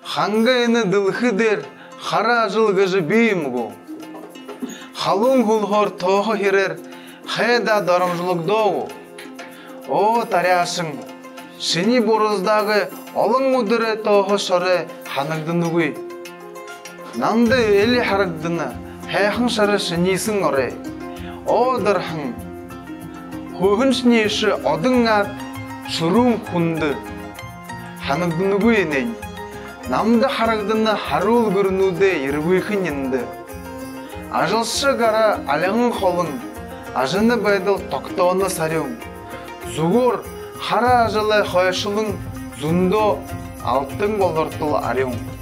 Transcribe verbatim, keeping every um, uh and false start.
Хангайны дылхыдер, хара жылгыжы беймгу. Халун хулхор тоғы херер, хайда дарымжылық доғу. О, таряшың, шыни борыздағы олың ұдыры тоғы шоры ханагдыны гуй. Нанды әлі харагдыны, хайхын шары шынисың оры. О, дырхын, хуғын шынеші одыңар шұрун хунды. Ханагдыны гуй еней. Намды харагдыны харул көрінуді ервейхін енді. Ажылшы ғара алаңын қолың, ажыны байдыл тоқтауыны сарың. Зуғыр хара ажылы қойшылың, зұндо алтын болыртыл арың.